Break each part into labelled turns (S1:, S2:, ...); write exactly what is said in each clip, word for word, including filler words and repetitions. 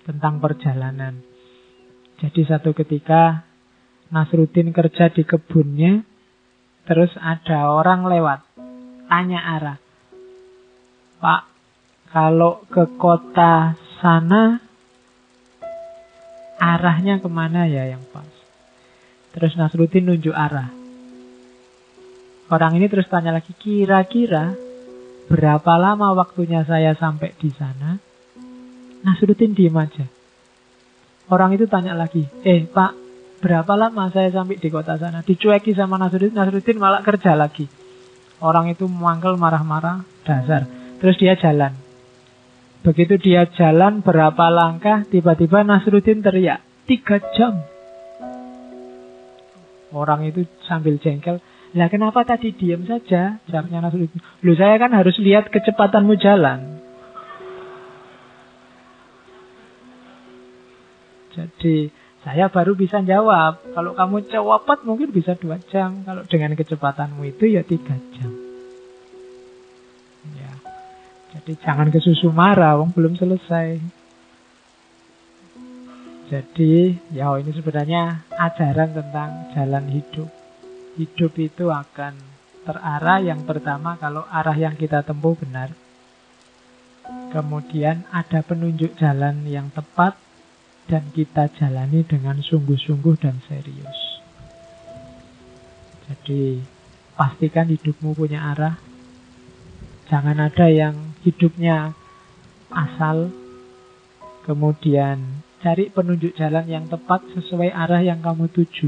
S1: tentang perjalanan. Jadi satu ketika Nasruddin kerja di kebunnya, terus ada orang lewat, tanya arah. Pak, kalau ke kota sana, arahnya kemana ya yang pas? Terus Nasruddin nunjuk arah. Orang ini terus tanya lagi, kira-kira berapa lama waktunya saya sampai di sana? Nasruddin diem aja. Orang itu tanya lagi, eh Pak, berapa lama saya sampai di kota sana? Dicueki sama Nasruddin, Nasruddin malah kerja lagi. Orang itu mangkel marah-marah, dasar. Terus dia jalan. Begitu dia jalan berapa langkah, tiba-tiba Nasruddin teriak, tiga jam. Orang itu sambil jengkel, lah kenapa tadi diam saja? Jawabnya Nasruddin, loh saya kan harus lihat kecepatanmu jalan. Jadi saya baru bisa jawab. Kalau kamu cepat mungkin bisa dua jam. Kalau dengan kecepatanmu itu ya tiga jam. Ya. Jadi jangan kesusu marah, wong belum selesai. Jadi ya ini sebenarnya ajaran tentang jalan hidup. Hidup itu akan terarah yang pertama kalau arah yang kita tempuh benar. Kemudian ada penunjuk jalan yang tepat dan kita jalani dengan sungguh-sungguh dan serius. Jadi pastikan hidupmu punya arah. Jangan ada yang hidupnya asal. Kemudian cari penunjuk jalan yang tepat sesuai arah yang kamu tuju.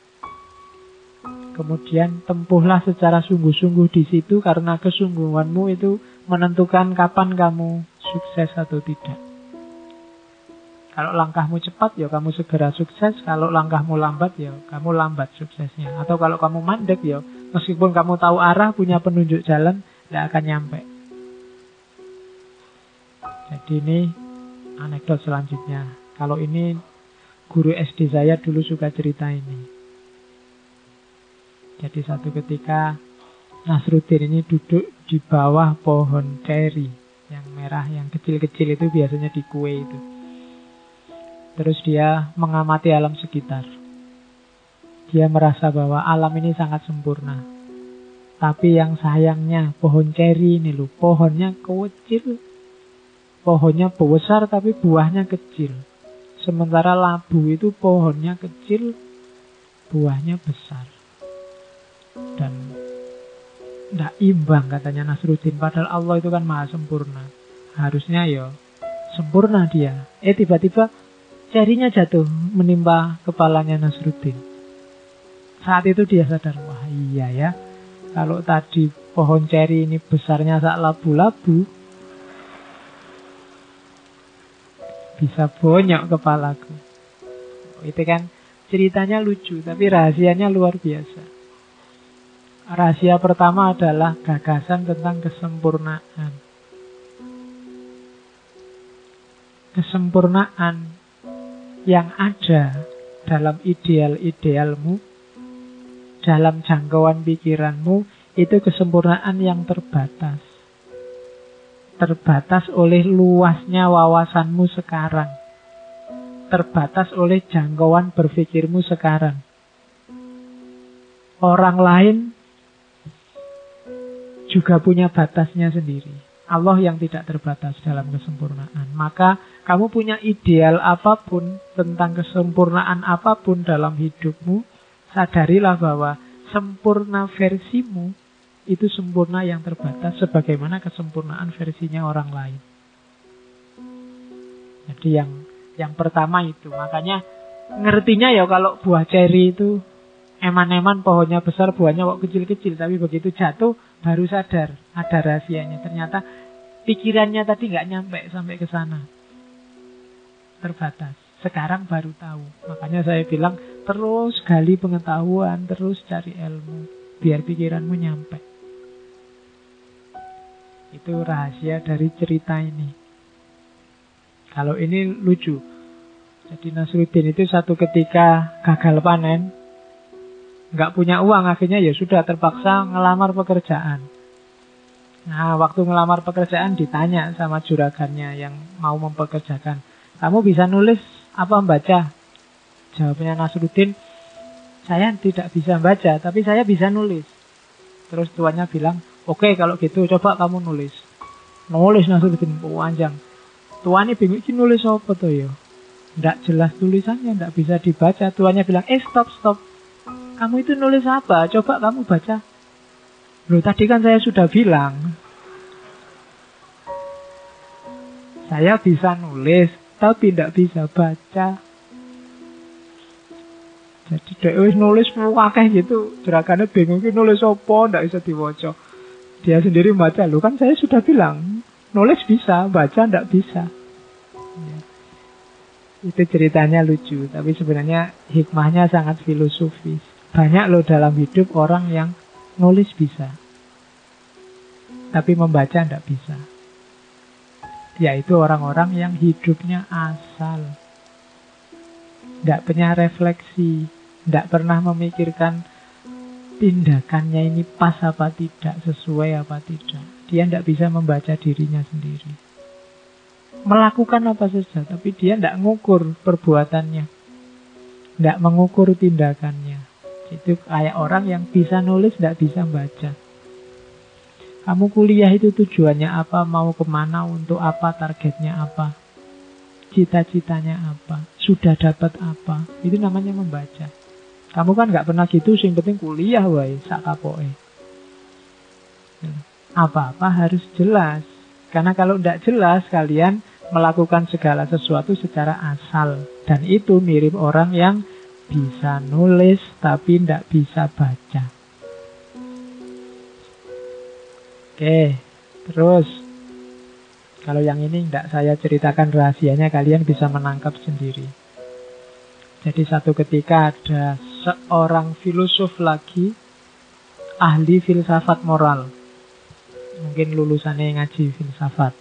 S1: Kemudian tempuhlah secara sungguh-sungguh di situ, karena kesungguhanmu itu menentukan kapan kamu sukses atau tidak. Kalau langkahmu cepat, ya kamu segera sukses. Kalau langkahmu lambat, ya kamu lambat suksesnya. Atau kalau kamu mandek, ya meskipun kamu tahu arah, punya penunjuk jalan, tidak akan nyampe. Jadi ini anekdot selanjutnya. Kalau ini guru S D saya dulu suka cerita ini. Jadi satu ketika Nasruddin ini duduk di bawah pohon ceri yang merah, yang kecil-kecil itu biasanya di kue itu. Terus dia mengamati alam sekitar. Dia merasa bahwa alam ini sangat sempurna. Tapi yang sayangnya pohon ceri ini loh, pohonnya kecil. Pohonnya besar tapi buahnya kecil. Sementara labu itu pohonnya kecil, buahnya besar. Dan tidak imbang katanya Nasruddin. Padahal Allah itu kan maha sempurna. Harusnya ya sempurna dia. Eh tiba-tiba cerinya jatuh menimpa kepalanya Nasruddin. Saat itu dia sadar, wah iya ya, kalau tadi pohon ceri ini besarnya sak labu-labu, bisa bonyok kepalaku. Itu kan ceritanya lucu, tapi rahasianya luar biasa. Rahasia pertama adalah gagasan tentang kesempurnaan. Kesempurnaan yang ada dalam ideal-idealmu, dalam jangkauan pikiranmu, itu kesempurnaan yang terbatas. Terbatas oleh luasnya wawasanmu sekarang. Terbatas oleh jangkauan berpikirmu sekarang. Orang lain juga punya batasnya sendiri. Allah yang tidak terbatas dalam kesempurnaan. Maka kamu punya ideal apapun, tentang kesempurnaan apapun dalam hidupmu, sadarilah bahwa sempurna versimu itu sempurna yang terbatas, sebagaimana kesempurnaan versinya orang lain. Jadi yang yang pertama itu, makanya ngertinya ya kalau buah ceri itu eman-eman, pohonnya besar, buahnya kok kecil-kecil, tapi begitu jatuh baru sadar ada rahasianya. Ternyata pikirannya tadi nggak nyampe sampai ke sana, terbatas. Sekarang baru tahu. Makanya saya bilang terus gali pengetahuan, terus cari ilmu, biar pikiranmu nyampe. Itu rahasia dari cerita ini. Kalau ini lucu. Jadi Nasruddin itu satu ketika gagal panen, nggak punya uang, akhirnya ya sudah terpaksa ngelamar pekerjaan. Nah, waktu ngelamar pekerjaan ditanya sama juragannya yang mau mempekerjakan, kamu bisa nulis apa membaca? Jawabnya Nasruddin, saya tidak bisa baca, tapi saya bisa nulis. Terus tuannya bilang, oke okay, kalau gitu coba kamu nulis. Nulis Nasruddin, panjang. Tuannya bingung, ini nulis apa tuh ya? Tidak jelas tulisannya, tidak bisa dibaca. Tuannya bilang, eh stop, stop. Kamu itu nulis apa? Coba kamu baca. Loh tadi kan saya sudah bilang, saya bisa nulis, tapi tidak bisa baca. Jadi dia nulis wakeh gitu, jerakannya bingung nulis apa, ndak bisa dibaca. Dia sendiri baca, lu kan saya sudah bilang, nulis bisa, baca ndak bisa. Ya. Itu ceritanya lucu, tapi sebenarnya hikmahnya sangat filosofis. Banyak loh dalam hidup orang yang nulis bisa, tapi membaca ndak bisa. Yaitu orang-orang yang hidupnya asal, ndak punya refleksi, tidak pernah memikirkan tindakannya ini pas apa tidak, sesuai apa tidak. Dia tidak bisa membaca dirinya sendiri. Melakukan apa saja, tapi dia tidak mengukur perbuatannya, tidak mengukur tindakannya. Itu kayak orang yang bisa nulis, tidak bisa baca. Kamu kuliah itu tujuannya apa, mau kemana, untuk apa, targetnya apa, cita-citanya apa, sudah dapat apa. Itu namanya membaca. Kamu kan gak pernah gitu, yang penting kuliah wae, sak kapoke. Apa-apa harus jelas. Karena kalau tidak jelas, kalian melakukan segala sesuatu secara asal. Dan itu mirip orang yang bisa nulis tapi tidak bisa baca. Oke, terus kalau yang ini tidak saya ceritakan rahasianya, kalian bisa menangkap sendiri. Jadi satu ketika ada seorang filosof lagi, ahli filsafat moral. Mungkin lulusannya ngaji filsafat.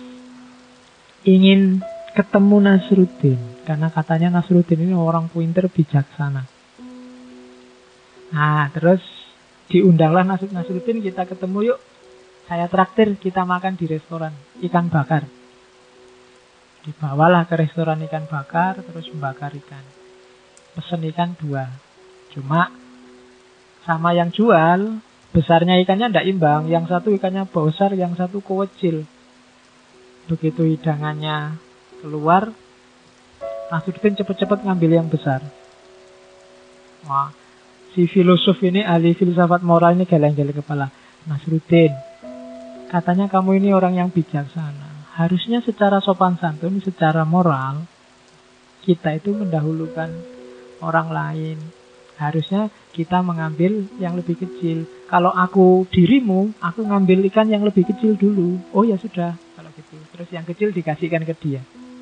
S1: Ingin ketemu Nasruddin, karena katanya Nasruddin ini orang pinter, bijaksana. Nah, terus diundanglah Nasruddin, kita ketemu yuk. Saya traktir, kita makan di restoran ikan bakar. Dibawalah ke restoran ikan bakar, terus membakar ikan. Pesen ikan dua. Cuma sama yang jual, besarnya ikannya tidak imbang. Yang satu ikannya besar, yang satu kecil. Begitu hidangannya keluar, Nasruddin cepat-cepat ngambil yang besar. Wah, si filosof ini, ahli filsafat moral ini geleng-geleng kepala. Nasruddin, katanya kamu ini orang yang bijaksana. Harusnya secara sopan santun, secara moral, kita itu mendahulukan orang lain. Harusnya kita mengambil yang lebih kecil. Kalau aku dirimu, aku ngambil ikan yang lebih kecil dulu. Oh ya sudah, kalau gitu. Terus yang kecil dikasihkan ke dia.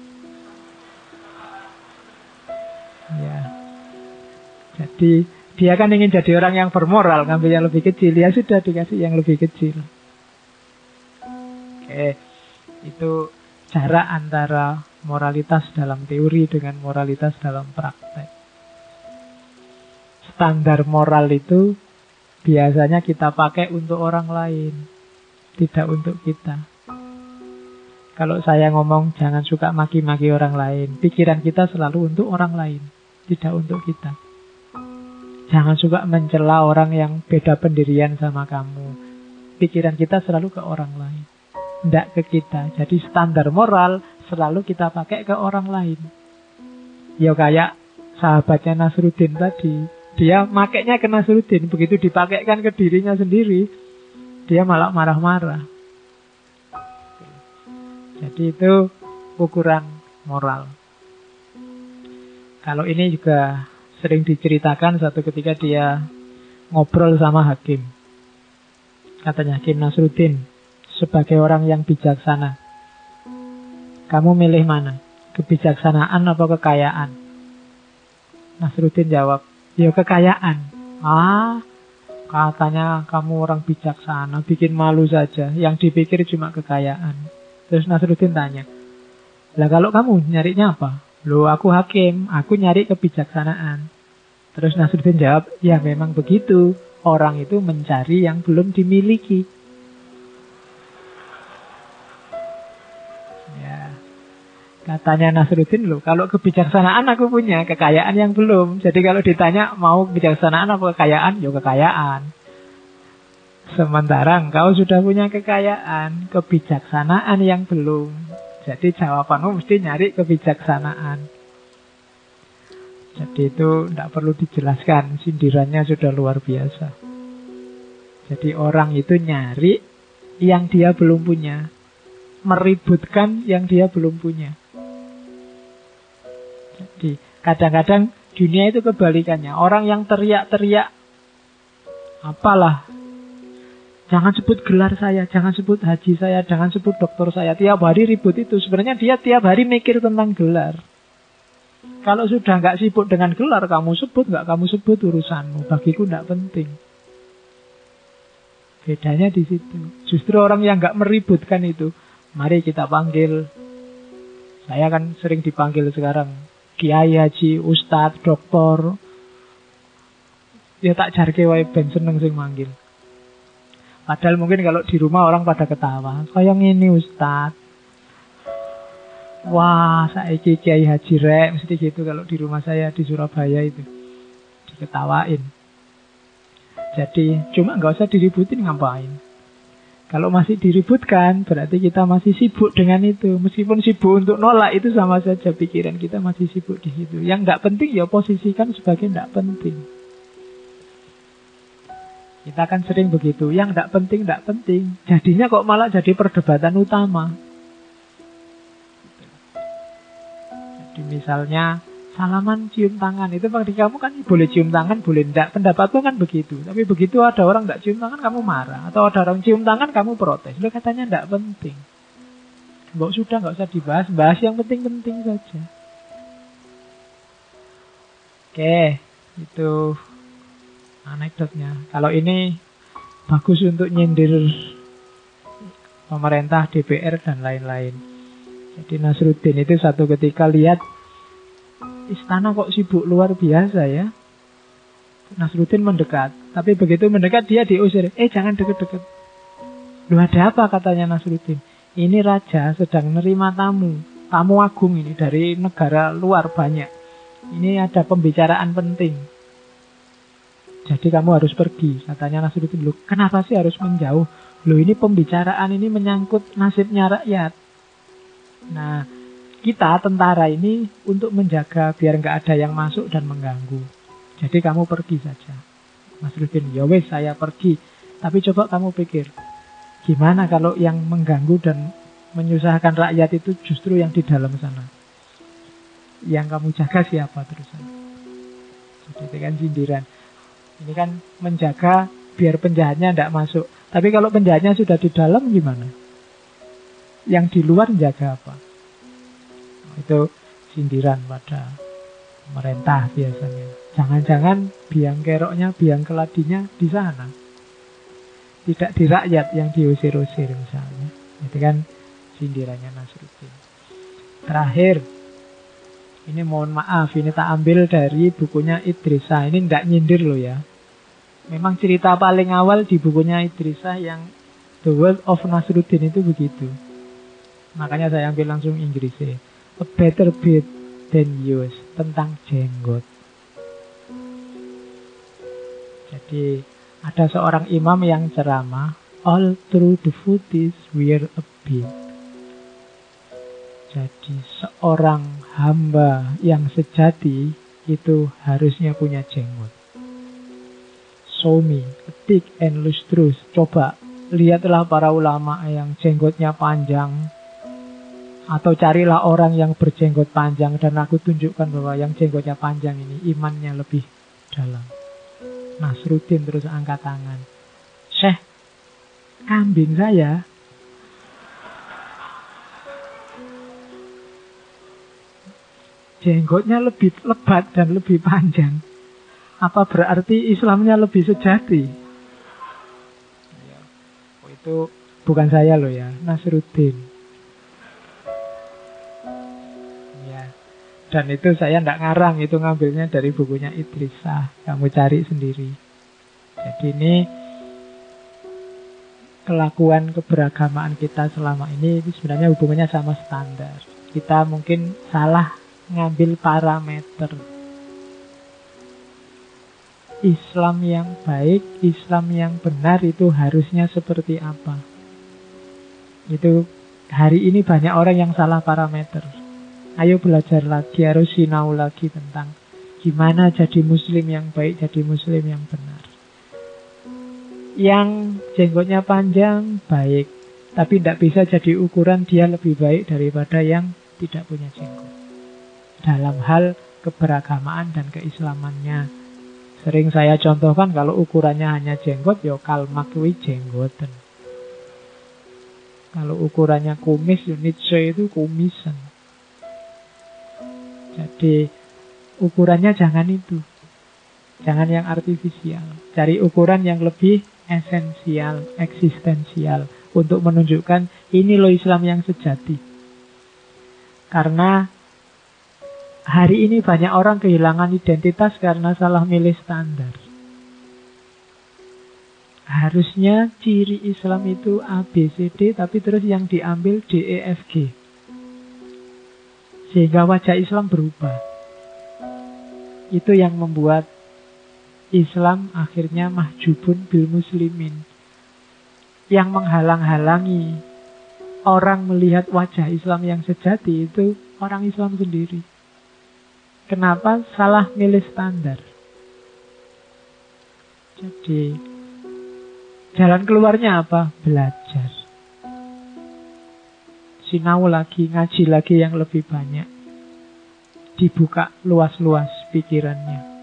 S1: Ya. Jadi dia kan ingin jadi orang yang bermoral, ngambil yang lebih kecil. Ya sudah, dikasih yang lebih kecil. Oke, itu jarak antara moralitas dalam teori dengan moralitas dalam praktek. Standar moral itu biasanya kita pakai untuk orang lain, tidak untuk kita. Kalau saya ngomong jangan suka maki-maki orang lain, pikiran kita selalu untuk orang lain, tidak untuk kita. Jangan suka mencela orang yang beda pendirian sama kamu, pikiran kita selalu ke orang lain, tidak ke kita. Jadi standar moral selalu kita pakai ke orang lain. Ya kayak sahabatnya Nasruddin tadi, dia makainya ke Nasruddin, begitu dipakaikan ke dirinya sendiri, dia malah marah-marah. Jadi itu ukuran moral. Kalau ini juga sering diceritakan, satu ketika dia ngobrol sama hakim. Katanya, Hakim Nasruddin, sebagai orang yang bijaksana, kamu milih mana? Kebijaksanaan atau kekayaan? Nasruddin jawab, ya kekayaan. Ah, katanya kamu orang bijaksana, bikin malu saja. Yang dipikir cuma kekayaan. Terus Nasruddin tanya, lah kalau kamu nyarinya apa? Loh aku hakim, aku nyari kebijaksanaan. Terus Nasruddin jawab, ya memang begitu. Orang itu mencari yang belum dimiliki. Ya. Katanya Nasruddin, loh, kalau kebijaksanaan aku punya, kekayaan yang belum. Jadi kalau ditanya mau kebijaksanaan apa kekayaan, ya kekayaan. Sementara engkau sudah punya kekayaan, kebijaksanaan yang belum. Jadi jawabanmu mesti nyari kebijaksanaan. Jadi itu tidak perlu dijelaskan, sindirannya sudah luar biasa. Jadi orang itu nyari yang dia belum punya, meributkan yang dia belum punya. Jadi kadang-kadang dunia itu kebalikannya. Orang yang teriak-teriak, apalah, jangan sebut gelar saya, jangan sebut haji saya, jangan sebut doktor saya, tiap hari ribut itu. Sebenarnya dia tiap hari mikir tentang gelar. Kalau sudah nggak sibuk dengan gelar, kamu sebut nggak kamu sebut urusanmu. Bagiku nggak penting. Bedanya di situ. Justru orang yang nggak meributkan itu, mari kita panggil. Saya kan sering dipanggil sekarang kiai, haji, ustadz, doktor. Ya tak jarke wae ben seneng sing manggil. Padahal mungkin kalau di rumah orang pada ketawa. Kayak ini ustadz. Wah, saiki kiai haji rek, mesti gitu kalau di rumah saya di Surabaya itu. Diketawain. Jadi cuma nggak usah diributin, ngapain. Kalau masih diributkan, berarti kita masih sibuk dengan itu. Meskipun sibuk untuk nolak, itu sama saja pikiran kita masih sibuk di situ. Yang tidak penting ya posisikan sebagai tidak penting. Kita kan sering begitu. Yang tidak penting, tidak penting. Jadinya kok malah jadi perdebatan utama. Jadi misalnya salaman cium tangan, itu bagi kamu kan boleh cium tangan, boleh tidak. Pendapatmu kan begitu. Tapi begitu ada orang tidak cium tangan, kamu marah. Atau ada orang cium tangan, kamu protes. Lo katanya tidak penting. Mbok sudah nggak usah dibahas, bahas yang penting-penting saja. Oke, itu anekdotnya. Kalau ini bagus untuk nyindir pemerintah, D P R dan lain-lain. Jadi Nasruddin itu satu ketika lihat istana kok sibuk luar biasa ya. Nasruddin mendekat. Tapi begitu mendekat dia diusir. Eh jangan deket-deket. Lu ada apa katanya Nasruddin? Ini raja sedang menerima tamu. Tamu agung ini dari negara luar banyak. Ini ada pembicaraan penting. Jadi kamu harus pergi. Katanya Nasruddin. Lu kenapa sih harus menjauh? Lu ini pembicaraan ini menyangkut nasibnya rakyat. Nah, kita tentara ini untuk menjaga biar nggak ada yang masuk dan mengganggu. Jadi kamu pergi saja. Nasruddin, ya wes saya pergi. Tapi coba kamu pikir, gimana kalau yang mengganggu dan menyusahkan rakyat itu justru yang di dalam sana? Yang kamu jaga siapa terusan? Jadi itu kan sindiran. Ini kan menjaga biar penjahatnya tidak masuk. Tapi kalau penjahatnya sudah di dalam gimana? Yang di luar menjaga apa? Itu sindiran pada pemerintah biasanya. Jangan-jangan biang keroknya, biang keladinya di sana. Tidak di rakyat yang diusir-usir misalnya. Itu kan sindirannya Nasruddin. Terakhir, ini mohon maaf, ini tak ambil dari bukunya Idrisa. Ini tidak nyindir loh ya. Memang cerita paling awal di bukunya Idrisa yang The World of Nasruddin itu begitu. Makanya saya ambil langsung Inggrisnya. A better bit than yours. Tentang jenggot. Jadi ada seorang imam yang ceramah, all through the footies wear a beard. Jadi seorang hamba yang sejati itu harusnya punya jenggot. Show me a thick and lustrous. Coba lihatlah para ulama yang jenggotnya panjang. Atau carilah orang yang berjenggot panjang dan aku tunjukkan bahwa yang jenggotnya panjang ini imannya lebih dalam. Nasruddin terus angkat tangan. Syekh, kambing saya jenggotnya lebih lebat dan lebih panjang. Apa berarti Islamnya lebih sejati? Oh, itu bukan saya loh ya, Nasruddin. Dan itu saya tidak ngarang, itu ngambilnya dari bukunya Idrisa. Kamu cari sendiri. Jadi ini kelakuan keberagamaan kita selama ini sebenarnya hubungannya sama standar. Kita mungkin salah ngambil parameter. Islam yang baik, Islam yang benar itu harusnya seperti apa? Itu hari ini banyak orang yang salah parameter. Ayo belajar lagi, harus sinau lagi tentang gimana jadi muslim yang baik, jadi muslim yang benar. Yang jenggotnya panjang, baik. Tapi tidak bisa jadi ukuran dia lebih baik daripada yang tidak punya jenggot. Dalam hal keberagamaan dan keislamannya. Sering saya contohkan kalau ukurannya hanya jenggot, ya kalmak kuwi jenggoten. Kalau ukurannya kumis, ya Nietzsche itu kumisan. Jadi ukurannya jangan itu. Jangan yang artifisial. Cari ukuran yang lebih esensial, eksistensial. Untuk menunjukkan ini loh Islam yang sejati. Karena hari ini banyak orang kehilangan identitas karena salah milih standar. Harusnya ciri Islam itu A, B, C, D, tapi terus yang diambil D, E, F, G. Sehingga wajah Islam berubah. Itu yang membuat Islam akhirnya mahjubun bil muslimin. Yang menghalang-halangi orang melihat wajah Islam yang sejati itu orang Islam sendiri. Kenapa? Salah milih standar. Jadi jalan keluarnya apa? Belajar. Sinau lagi, ngaji lagi yang lebih banyak. Dibuka luas-luas pikirannya.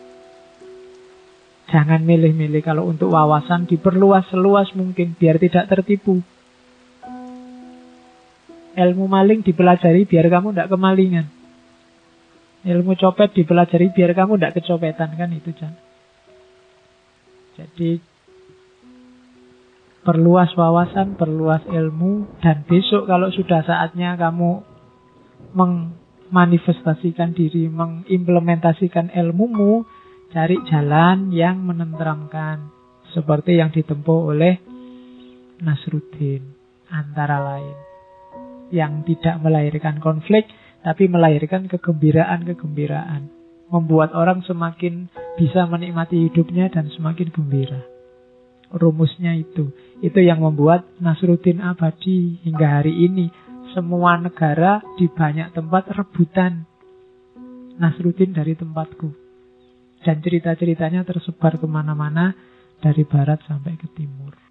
S1: Jangan milih-milih. Kalau untuk wawasan diperluas seluas mungkin biar tidak tertipu. Ilmu maling dipelajari biar kamu tidak kemalingan. Ilmu copet dipelajari biar kamu tidak kecopetan, kan itu kan. Jadi perluas wawasan, perluas ilmu, dan besok kalau sudah saatnya kamu memanifestasikan diri, mengimplementasikan ilmumu, cari jalan yang menenteramkan. Seperti yang ditempuh oleh Nasruddin. Antara lain. Yang tidak melahirkan konflik, tapi melahirkan kegembiraan-kegembiraan. Membuat orang semakin bisa menikmati hidupnya dan semakin gembira. Rumusnya itu. Itu yang membuat Nasruddin abadi hingga hari ini. Semua negara di banyak tempat rebutan Nasruddin dari tempatku. Dan cerita-ceritanya tersebar kemana-mana dari barat sampai ke timur.